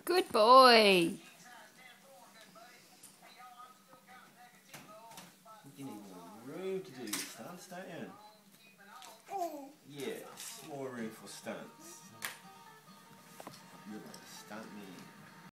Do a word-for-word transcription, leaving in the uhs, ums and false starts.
Good boy. You need more room to do your stunts, don't you?